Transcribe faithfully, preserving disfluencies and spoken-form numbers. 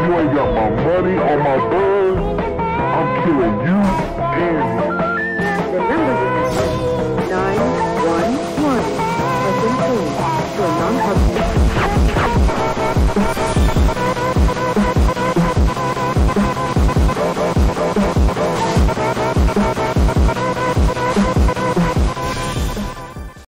you ain't got my money or my buzz, I'm killing you and you.